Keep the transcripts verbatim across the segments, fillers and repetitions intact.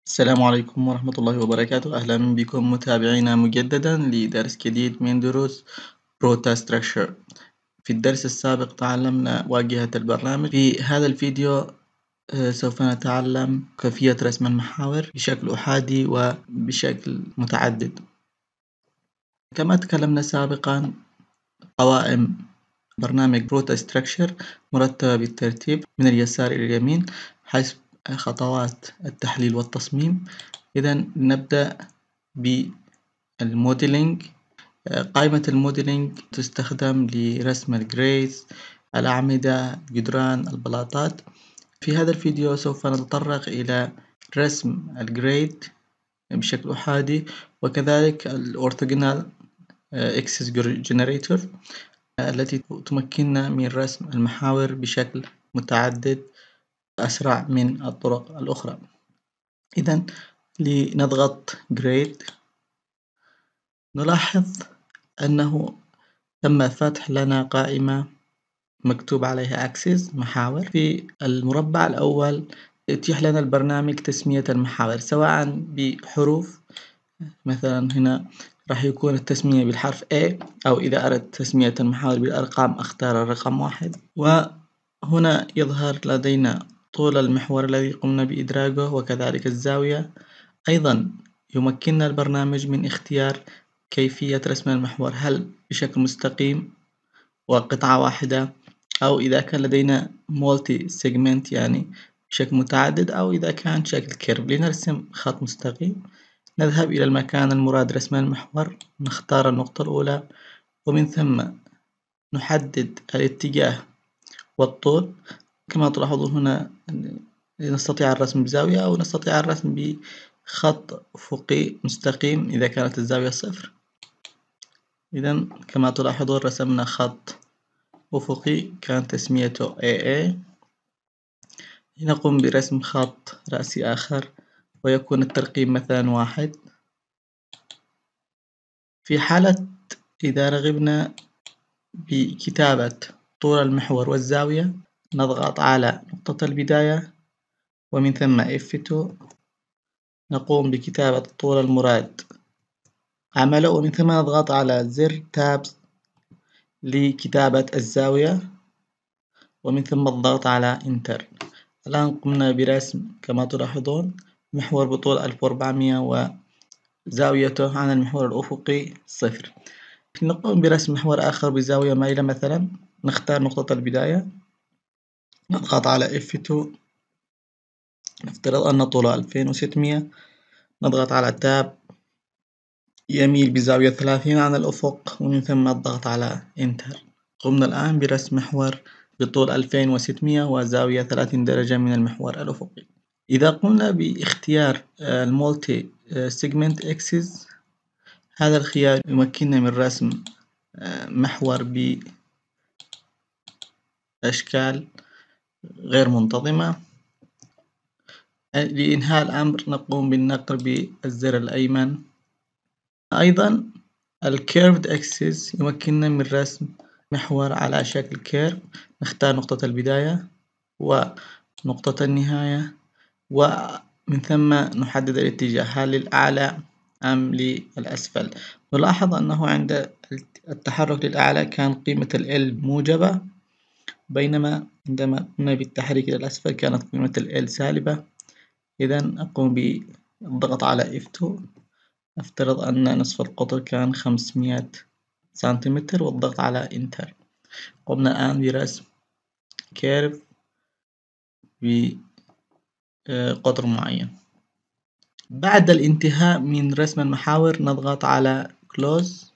السلام عليكم ورحمة الله وبركاته. أهلا بكم متابعينا مجددا لدرس جديد من دروس بروتا ستراكشر. في الدرس السابق تعلمنا واجهة البرنامج. في هذا الفيديو آه، سوف نتعلم كيفية رسم المحاور بشكل أحادي وبشكل متعدد. كما تكلمنا سابقا، قوائم برنامج بروتا ستراكشر مرتبة بالترتيب من اليسار إلى اليمين حسب خطوات التحليل والتصميم. إذا نبدأ بالموديلينج. قائمة الموديلينج تستخدم لرسم الجريز، الأعمدة، جدران، البلاطات. في هذا الفيديو سوف نتطرق إلى رسم الجريد بشكل أحادي، وكذلك الأورثوغونال إكسس جنريتور التي تمكننا من رسم المحاور بشكل متعدد أسرع من الطرق الأخرى. إذا لنضغط Grade، نلاحظ أنه تم فتح لنا قائمة مكتوب عليها Axis محاور. في المربع الأول يتيح لنا البرنامج تسمية المحاور سواء بحروف، مثلا هنا راح يكون التسمية بالحرف A، أو إذا أردت تسمية المحاور بالأرقام أختار الرقم واحد. وهنا يظهر لدينا طول المحور الذي قمنا بإدراجه وكذلك الزاوية. أيضا يمكننا البرنامج من اختيار كيفية رسم المحور، هل بشكل مستقيم وقطعة واحدة، أو إذا كان لدينا مولتي سيجمنت يعني بشكل متعدد، أو إذا كان شكل كيرف. لنرسم خط مستقيم نذهب إلى المكان المراد رسم المحور، نختار النقطة الأولى ومن ثم نحدد الاتجاه والطول. كما تلاحظون هنا نستطيع الرسم بزاوية أو نستطيع الرسم بخط أفقي مستقيم إذا كانت الزاوية صفر. إذا كما تلاحظون رسمنا خط أفقي كان تسميته إيه إيه. نقوم برسم خط رأسي آخر ويكون الترقيم مثلا واحد. في حالة إذا رغبنا بكتابة طول المحور والزاوية نضغط على نقطة البداية ومن ثم إف تو، نقوم بكتابة الطول المراد عمله، ومن ثم نضغط على زر تاب لكتابة الزاوية ومن ثم الضغط على انتر. الآن قمنا برسم كما تلاحظون محور بطول ألف وأربعمائة وزاويته عن المحور الأفقي صفر. نقوم برسم محور آخر بزاوية مائلة، مثلا نختار نقطة البداية نضغط على إف تو، نفترض أن طوله ألفين وستمائة، نضغط على تاب يميل بزاوية ثلاثين عن الأفق ومن ثم الضغط على انتر. قمنا الآن برسم محور بطول ألفين وستمائة وزاوية ثلاثين درجة من المحور الأفقي. إذا قمنا باختيار المولتي سيجمنت اكسس، هذا الخيار يمكننا من رسم محور بأشكال غير منتظمة. لإنهاء الأمر نقوم بالنقر بالزر الأيمن. أيضا الكيرفد اكسس يمكننا من رسم محور على شكل كيرف، نختار نقطة البداية ونقطة النهاية ومن ثم نحدد الاتجاه، هل للأعلى أم للأسفل. نلاحظ أنه عند التحرك للأعلى كان قيمة ال موجبة، بينما عندما قمنا بالتحريك إلى الأسفل كانت قيمة ال سالبة. إذا أقوم بالضغط على إف تو، أفترض أن نصف القطر كان خمسمائة سنتيمتر والضغط على انتر. قمنا الآن برسم كيرف بقطر معين. بعد الانتهاء من رسم المحاور نضغط على كلوز.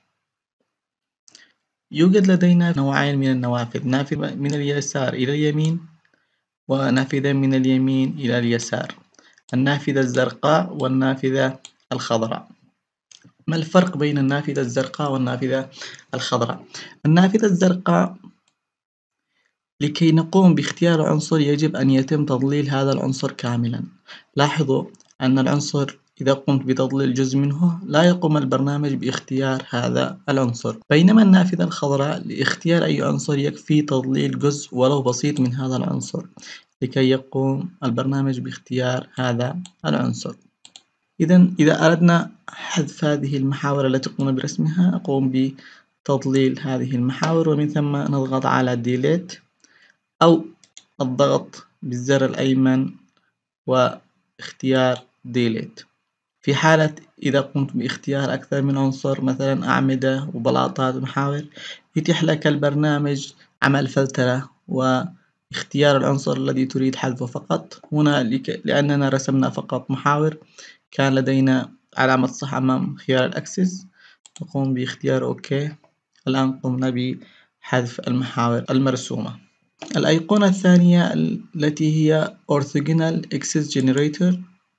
يوجد لدينا نوعين من النوافذ، نافذة من اليسار إلى اليمين ونافذة من اليمين إلى اليسار، النافذة الزرقاء والنافذة الخضراء. ما الفرق بين النافذة الزرقاء والنافذة الخضراء؟ النافذة الزرقاء لكي نقوم باختيار عنصر يجب أن يتم تضليل هذا العنصر كاملا. لاحظوا أن العنصر إذا قمت بتضليل جزء منه لا يقوم البرنامج باختيار هذا العنصر، بينما النافذة الخضراء لاختيار أي عنصر يكفي تضليل جزء ولو بسيط من هذا العنصر لكي يقوم البرنامج باختيار هذا العنصر. إذا إذا أردنا حذف هذه المحاور التي قمنا برسمها، أقوم بتضليل هذه المحاور ومن ثم نضغط على delete أو الضغط بالزر الأيمن واختيار delete. في حالة إذا قمت باختيار أكثر من عنصر مثلا أعمدة وبلاطات ومحاور، يتيح لك البرنامج عمل فلترة واختيار العنصر الذي تريد حذفه فقط. هنا لأننا رسمنا فقط محاور كان لدينا علامة صح أمام خيار الأكسس، نقوم باختيار أوكي. الآن قمنا بحذف المحاور المرسومة. الأيقونة الثانية التي هي Orthogonal Axis Generator،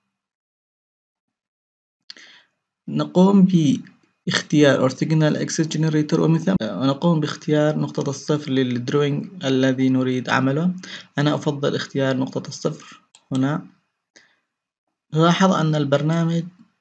نقوم باختيار Orthogonal Axis Generator ومن ثم نقوم باختيار نقطة الصفر للدروينج الذي نريد عمله. أنا أفضل اختيار نقطة الصفر هنا. نلاحظ أن البرنامج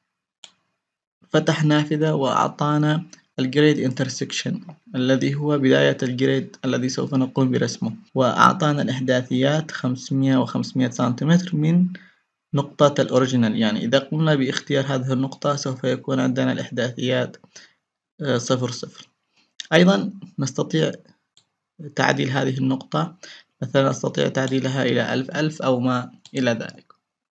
فتح نافذة وأعطانا الجريد انترسكشن الذي هو بداية الجريد الذي سوف نقوم برسمه، وأعطانا الإحداثيات خمسمئة وخمسمئة سنتيمتر من نقطة الأوريجينال. يعني إذا قمنا باختيار هذه النقطة سوف يكون عندنا الإحداثيات صفر صفر. أيضا نستطيع تعديل هذه النقطة، مثلا نستطيع تعديلها إلى ألف ألف أو ما إلى ذلك.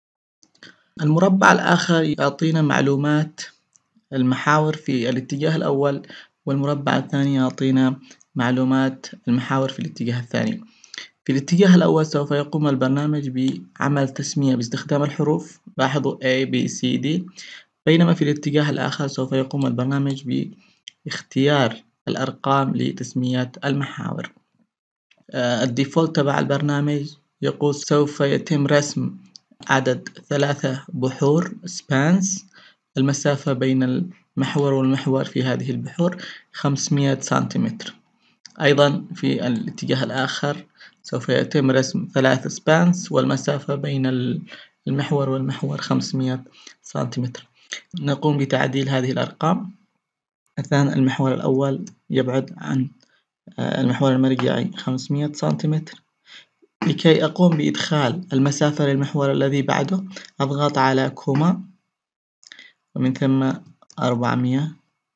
المربع الآخر يعطينا معلومات المحاور في الاتجاه الأول، والمربع الثاني يعطينا معلومات المحاور في الاتجاه الثاني. في الاتجاه الأول سوف يقوم البرنامج بعمل تسمية باستخدام الحروف، لاحظوا A B C D، بينما في الاتجاه الآخر سوف يقوم البرنامج باختيار الأرقام لتسمية المحاور. آه الديفولت تبع البرنامج يقول سوف يتم رسم عدد ثلاثة بحور spans، المسافة بين المحور والمحور في هذه البحور خمسمئة سنتيمتر. أيضا في الاتجاه الآخر سوف يتم رسم ثلاث سبانس والمسافة بين المحور والمحور خمسمئة سنتيمتر. نقوم بتعديل هذه الأرقام. مثلا المحور الأول يبعد عن المحور المرجعي خمسمئة سنتيمتر. لكي أقوم بإدخال المسافة للمحور الذي بعده أضغط على كوما ومن ثم أربعمئة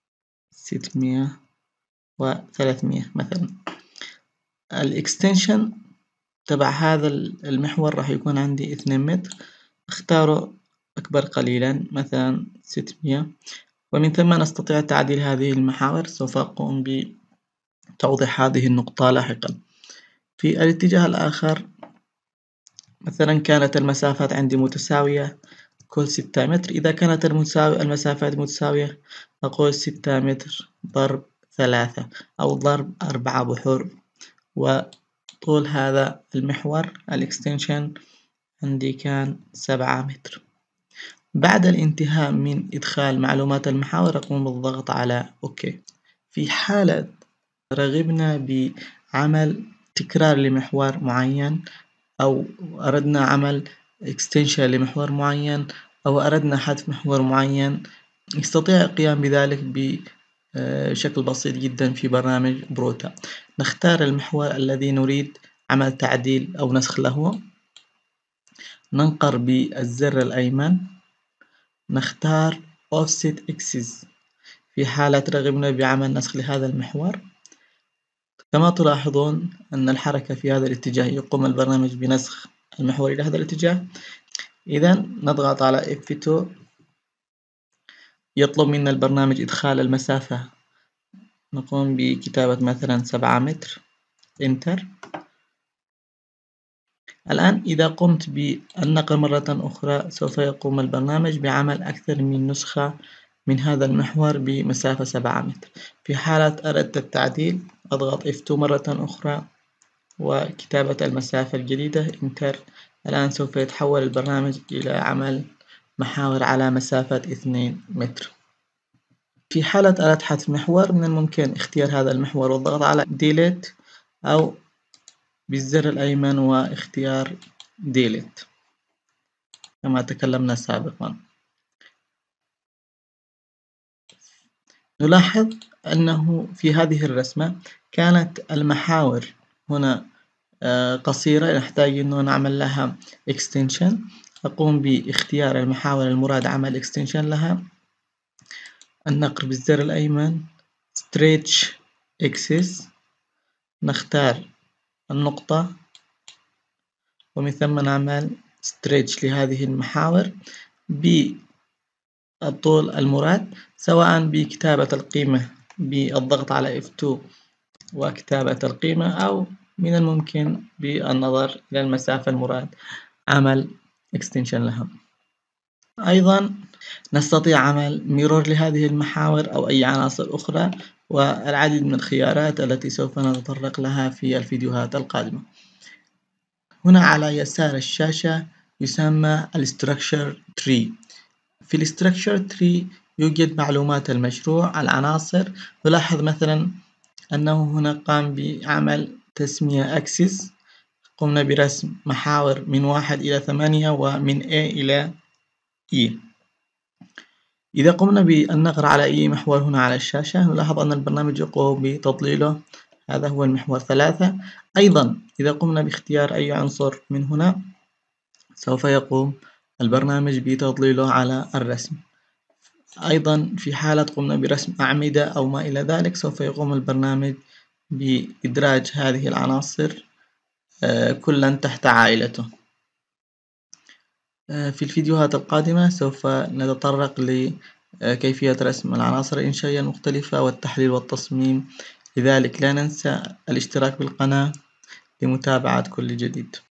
ستمئة وثلاثمئة مثلا. الإكستنشن تبع هذا المحور راح يكون عندي اثنين متر، اختاره أكبر قليلا مثلا ستمئة، ومن ثم نستطيع تعديل هذه المحاور. سوف أقوم بتوضيح هذه النقطة لاحقا. في الاتجاه الآخر مثلا كانت المسافات عندي متساوية كل ستة متر، إذا كانت المسافات متساوية أقول ستة متر ضرب ثلاثة أو ضرب أربعة بحور، وطول هذا المحور الإكستنشن عندي كان سبعة متر. بعد الانتهاء من إدخال معلومات المحاور أقوم بالضغط على أوكي. في حالة رغبنا بعمل تكرار لمحور معين، أو أردنا عمل extension لمحور معين، أو أردنا حذف محور معين، يستطيع القيام بذلك بشكل بسيط جدا في برنامج بروتا. نختار المحور الذي نريد عمل تعديل أو نسخ له، ننقر بالزر الأيمن، نختار Offset Axis في حالة رغبنا بعمل نسخ لهذا المحور. كما تلاحظون أن الحركة في هذا الاتجاه يقوم البرنامج بنسخ المحور إلى هذا الاتجاه. إذا نضغط على إف تو، يطلب منا البرنامج إدخال المسافة، نقوم بكتابة مثلا سبعة متر، إنتر. الآن إذا قمت بالنقل مرة أخرى سوف يقوم البرنامج بعمل أكثر من نسخة من هذا المحور بمسافة سبعة متر. في حالة أردت التعديل أضغط إف تو مرة أخرى وكتابة المسافة الجديدة، إنتر. الآن سوف يتحول البرنامج إلى عمل محاور على مسافة اثنين متر. في حالة أردت حذف محور من الممكن اختيار هذا المحور والضغط على delete أو بالزر الأيمن واختيار delete كما تكلمنا سابقا. نلاحظ أنه في هذه الرسمة كانت المحاور هنا قصيرة، نحتاج أنه نعمل لها extension. أقوم باختيار المحاور المراد عمل extension لها، النقر بالزر الأيمن stretch axis، نختار النقطة ومن ثم نعمل stretch لهذه المحاور بالطول المراد، سواء بكتابة القيمة بالضغط على إف تو وكتابة القيمة، أو من الممكن بالنظر إلى المسافة المراد عمل extension لها. أيضا نستطيع عمل mirror لهذه المحاور أو أي عناصر أخرى، والعديد من الخيارات التي سوف نتطرق لها في الفيديوهات القادمة. هنا على يسار الشاشة يسمى ال Structure Tree. في ال Structure Tree يوجد معلومات المشروع، العناصر. نلاحظ مثلا أنه هنا قام بعمل تسمية Axis، قمنا برسم محاور من واحد إلى ثمانية ومن A إلى E. إذا قمنا بالنقر على أي محور هنا على الشاشة نلاحظ أن البرنامج يقوم بتضليله، هذا هو المحور ثلاثة. أيضا إذا قمنا باختيار أي عنصر من هنا سوف يقوم البرنامج بتضليله على الرسم. أيضا في حالة قمنا برسم أعمدة أو ما إلى ذلك سوف يقوم البرنامج بإدراج هذه العناصر كلا تحت عائلته. في الفيديوهات القادمة سوف نتطرق لكيفية رسم العناصر الإنشائية المختلفة والتحليل والتصميم، لذلك لا ننسى الاشتراك بالقناة لمتابعة كل جديد.